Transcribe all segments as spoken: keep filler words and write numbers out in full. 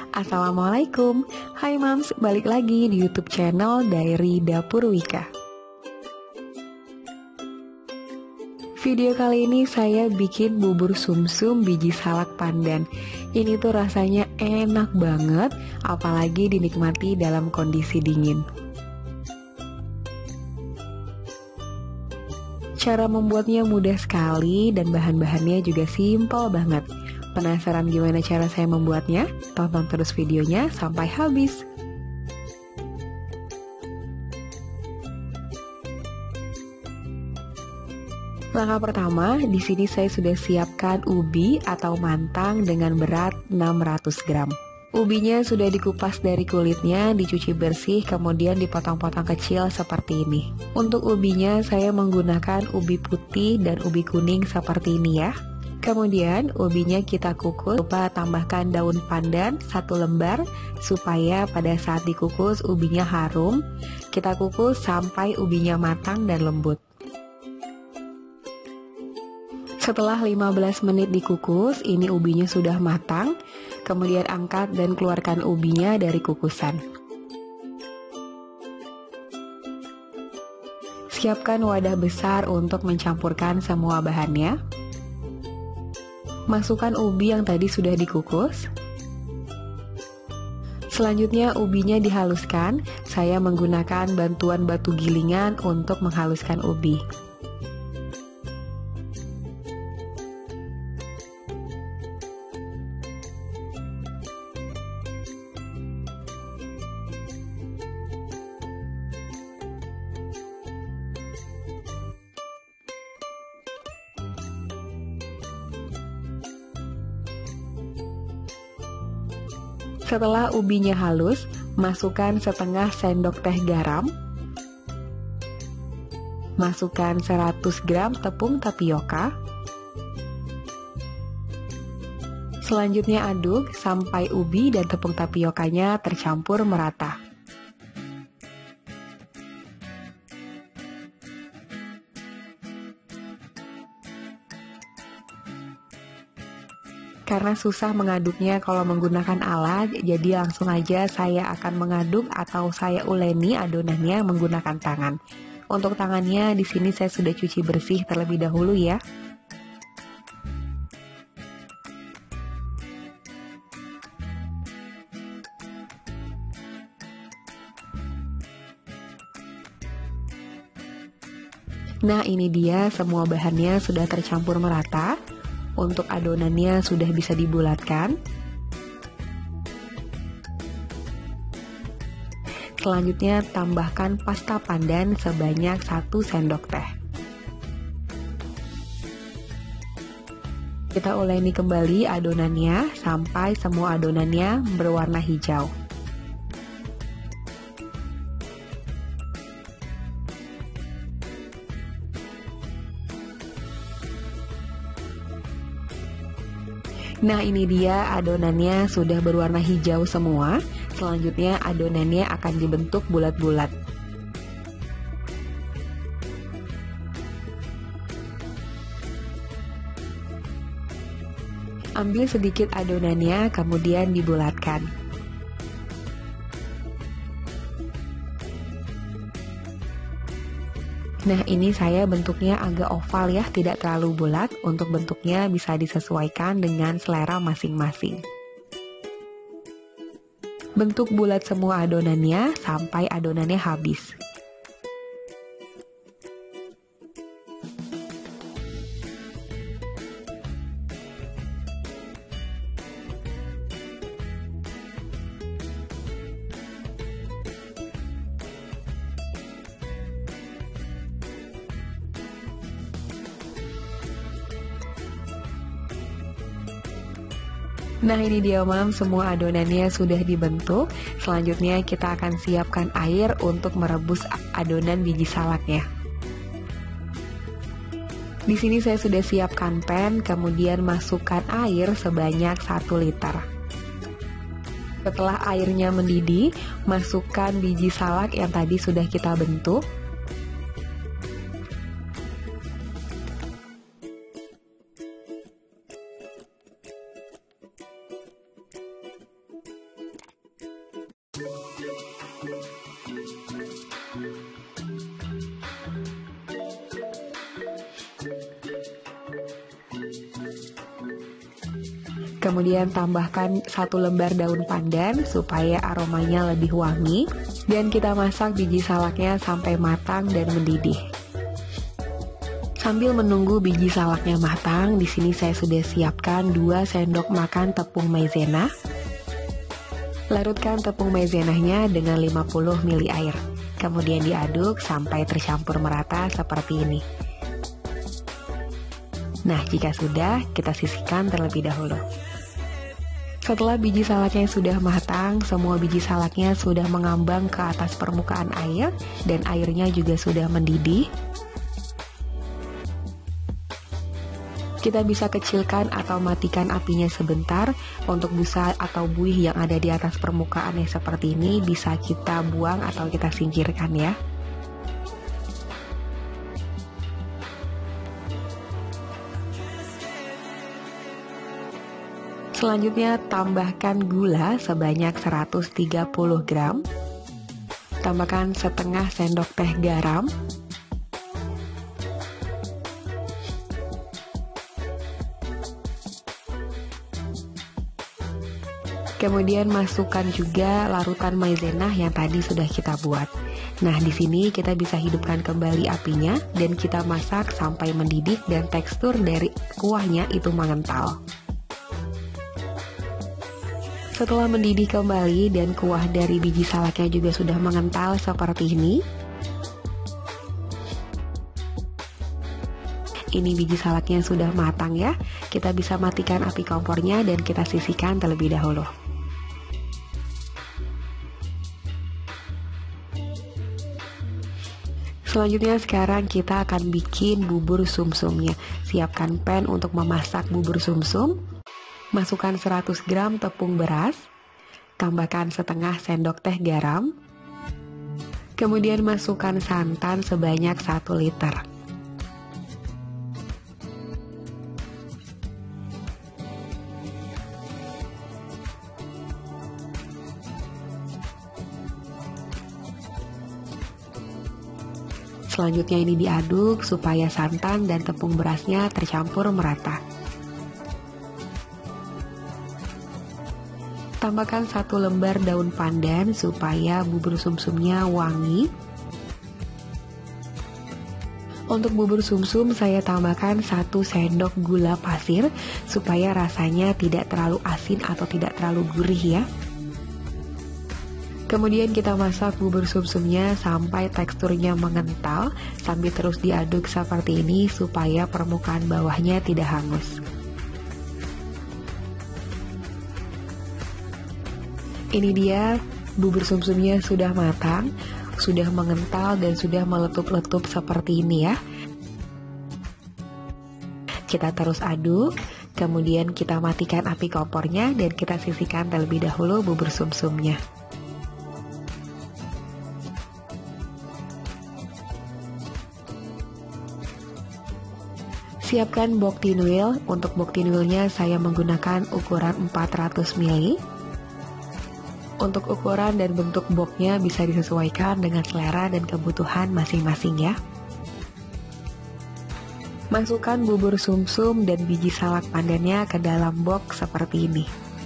Assalamualaikum, hai Mams, balik lagi di YouTube channel Diary Dapur Wika. Video kali ini saya bikin bubur sumsum biji salak pandan. Ini tuh rasanya enak banget, apalagi dinikmati dalam kondisi dingin. Cara membuatnya mudah sekali dan bahan-bahannya juga simpel banget. Penasaran gimana cara saya membuatnya? Tonton terus videonya sampai habis. Langkah pertama, di sini saya sudah siapkan ubi atau mantang dengan berat enam ratus gram. Ubinya sudah dikupas dari kulitnya, dicuci bersih, kemudian dipotong-potong kecil seperti ini. Untuk ubinya saya menggunakan ubi putih dan ubi kuning seperti ini ya. Kemudian ubinya kita kukus, lupa tambahkan daun pandan satu lembar supaya pada saat dikukus ubinya harum. Kita kukus sampai ubinya matang dan lembut. Setelah lima belas menit dikukus, ini ubinya sudah matang. Kemudian angkat dan keluarkan ubinya dari kukusan. Siapkan wadah besar untuk mencampurkan semua bahannya. Masukkan ubi yang tadi sudah dikukus. Selanjutnya ubinya dihaluskan. Saya menggunakan bantuan batu gilingan untuk menghaluskan ubi. Setelah ubinya halus, masukkan setengah sendok teh garam. Masukkan seratus gram tepung tapioka. Selanjutnya aduk sampai ubi dan tepung tapiokanya tercampur merata. Karena susah mengaduknya kalau menggunakan alat, jadi langsung aja saya akan mengaduk atau saya uleni adonannya menggunakan tangan. Untuk tangannya di sini saya sudah cuci bersih terlebih dahulu ya. Nah, ini dia semua bahannya sudah tercampur merata. Untuk adonannya sudah bisa dibulatkan. Selanjutnya tambahkan pasta pandan sebanyak satu sendok teh. Kita uleni kembali adonannya sampai semua adonannya berwarna hijau. Nah, ini dia adonannya sudah berwarna hijau semua. Selanjutnya adonannya akan dibentuk bulat-bulat. Ambil sedikit adonannya, kemudian dibulatkan. Nah, ini saya bentuknya agak oval ya, tidak terlalu bulat. Untuk bentuknya bisa disesuaikan dengan selera masing-masing. Bentuk bulat semua adonannya sampai adonannya habis. Nah, ini dia Mam, semua adonannya sudah dibentuk. Selanjutnya kita akan siapkan air untuk merebus adonan biji salaknya. Di sini saya sudah siapkan pan, kemudian masukkan air sebanyak satu liter. Setelah airnya mendidih, masukkan biji salak yang tadi sudah kita bentuk. Kemudian tambahkan satu lembar daun pandan supaya aromanya lebih wangi. Dan kita masak biji salaknya sampai matang dan mendidih. Sambil menunggu biji salaknya matang, di sini saya sudah siapkan dua sendok makan tepung maizena. Larutkan tepung maizenanya dengan lima puluh mililiter air. Kemudian diaduk sampai tercampur merata seperti ini. Nah, jika sudah, kita sisihkan terlebih dahulu. Setelah biji salaknya sudah matang, semua biji salaknya sudah mengambang ke atas permukaan air dan airnya juga sudah mendidih. Kita bisa kecilkan atau matikan apinya sebentar. Untuk busa atau buih yang ada di atas permukaannya seperti ini bisa kita buang atau kita singkirkan ya. Selanjutnya tambahkan gula sebanyak seratus tiga puluh gram. Tambahkan setengah sendok teh garam. Kemudian masukkan juga larutan maizena yang tadi sudah kita buat. Nah, di sini kita bisa hidupkan kembali apinya dan kita masak sampai mendidih dan tekstur dari kuahnya itu mengental. Setelah mendidih kembali dan kuah dari biji salaknya juga sudah mengental seperti ini. Ini biji salaknya sudah matang ya. Kita bisa matikan api kompornya dan kita sisihkan terlebih dahulu. Selanjutnya sekarang kita akan bikin bubur sumsumnya. Siapkan pan untuk memasak bubur sumsum. Masukkan seratus gram tepung beras, tambahkan setengah sendok teh garam, kemudian masukkan santan sebanyak satu liter. Selanjutnya ini diaduk supaya santan dan tepung berasnya tercampur merata. Tambahkan satu lembar daun pandan supaya bubur sumsumnya wangi. Untuk bubur sumsum saya tambahkan satu sendok gula pasir supaya rasanya tidak terlalu asin atau tidak terlalu gurih ya. Kemudian kita masak bubur sumsumnya sampai teksturnya mengental sambil terus diaduk seperti ini supaya permukaan bawahnya tidak hangus. Ini dia bubur sumsumnya sudah matang, sudah mengental dan sudah meletup-letup seperti ini ya. Kita terus aduk, kemudian kita matikan api kompornya dan kita sisihkan terlebih dahulu bubur sumsumnya. Siapkan bok tinuil. Untuk bok tinuilnya saya menggunakan ukuran empat ratus mililiter. Untuk ukuran dan bentuk boknya bisa disesuaikan dengan selera dan kebutuhan masing-masing ya. Masukkan bubur sumsum dan biji salak pandannya ke dalam bok seperti ini.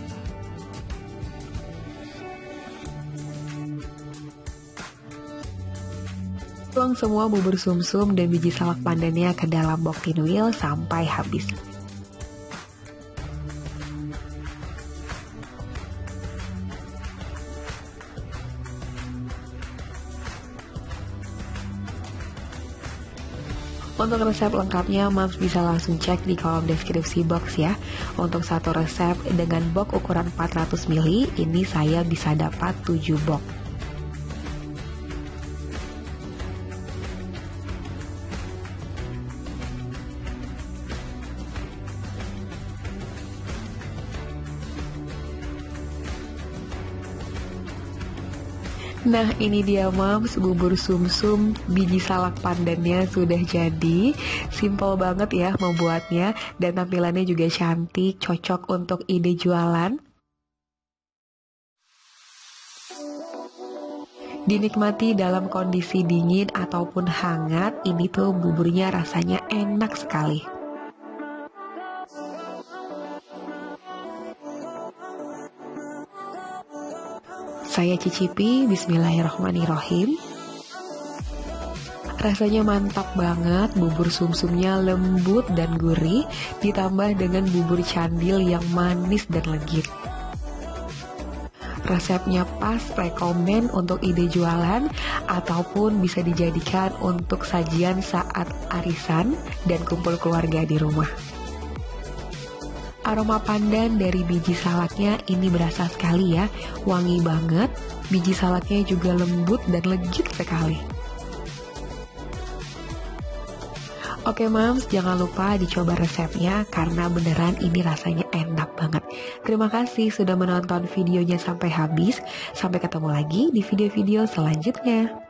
Tuang semua bubur sumsum dan biji salak pandannya ke dalam bok tinuil sampai habis. Untuk resep lengkapnya, Moms bisa langsung cek di kolom deskripsi box ya. Untuk satu resep dengan box ukuran empat ratus mililiter, ini saya bisa dapat tujuh box. Nah, ini dia Moms, bubur sumsum biji salak pandannya sudah jadi. Simple banget ya membuatnya dan tampilannya juga cantik, cocok untuk ide jualan. Dinikmati dalam kondisi dingin ataupun hangat, ini tuh buburnya rasanya enak sekali. Saya cicipi, bismillahirrahmanirrahim. Rasanya mantap banget, bubur sumsumnya lembut dan gurih, ditambah dengan bubur candil yang manis dan legit. Resepnya pas, rekomen untuk ide jualan, ataupun bisa dijadikan untuk sajian saat arisan dan kumpul keluarga di rumah. Aroma pandan dari biji salaknya ini berasa sekali ya, wangi banget, biji salaknya juga lembut dan legit sekali. Oke Mams, jangan lupa dicoba resepnya karena beneran ini rasanya enak banget. Terima kasih sudah menonton videonya sampai habis. Sampai ketemu lagi di video-video selanjutnya.